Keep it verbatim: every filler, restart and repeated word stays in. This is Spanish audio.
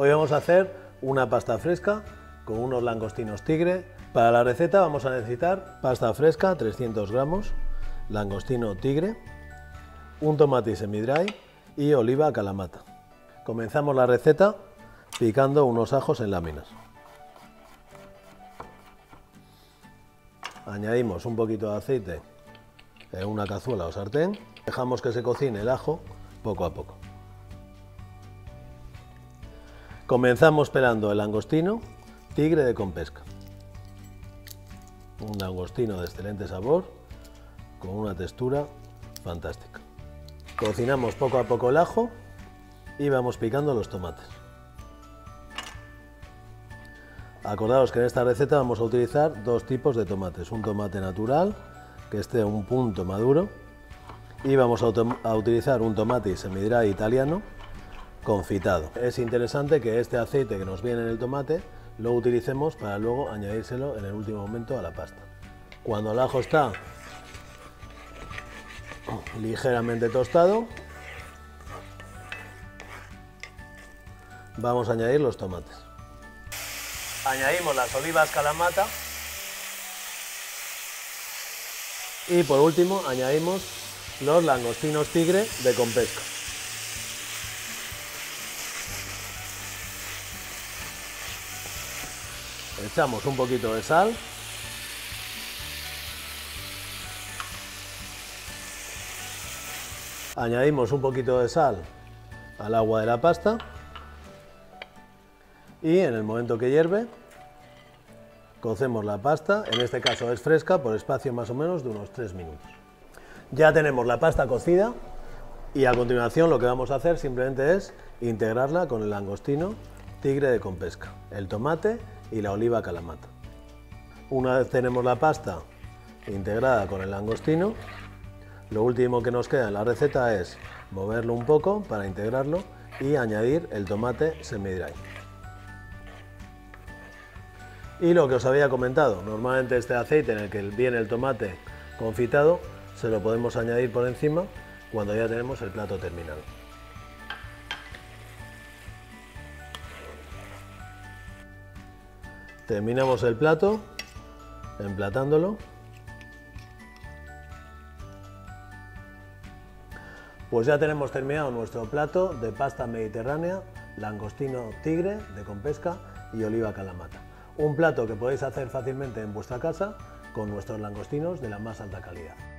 Hoy vamos a hacer una pasta fresca con unos langostinos tigre. Para la receta vamos a necesitar pasta fresca, trescientos gramos, langostino tigre, un tomate semi-dry y oliva kalamata. Comenzamos la receta picando unos ajos en láminas. Añadimos un poquito de aceite en una cazuela o sartén. Dejamos que se cocine el ajo poco a poco. Comenzamos pelando el langostino tigre de Compesca. Un langostino de excelente sabor, con una textura fantástica. Cocinamos poco a poco el ajo y vamos picando los tomates. Acordaos que en esta receta vamos a utilizar dos tipos de tomates, un tomate natural que esté un punto maduro y vamos a, a utilizar un tomate semi-dry italiano confitado. Es interesante que este aceite que nos viene en el tomate lo utilicemos para luego añadírselo en el último momento a la pasta. Cuando el ajo está ligeramente tostado, vamos a añadir los tomates. Añadimos las olivas kalamata y por último añadimos los langostinos tigre de Compesca. Echamos un poquito de sal. Añadimos un poquito de sal al agua de la pasta y en el momento que hierve cocemos la pasta, en este caso es fresca, por espacio más o menos de unos tres minutos. Ya tenemos la pasta cocida y a continuación lo que vamos a hacer simplemente es integrarla con el langostino tigre de Compesca, el tomate y la oliva kalamata. Una vez tenemos la pasta integrada con el langostino, lo último que nos queda en la receta es moverlo un poco para integrarlo y añadir el tomate semi-dry. Y lo que os había comentado, normalmente este aceite en el que viene el tomate confitado se lo podemos añadir por encima cuando ya tenemos el plato terminado. Terminamos el plato emplatándolo. Pues ya tenemos terminado nuestro plato de pasta mediterránea, langostino tigre de Compesca y oliva kalamata. Un plato que podéis hacer fácilmente en vuestra casa con nuestros langostinos de la más alta calidad.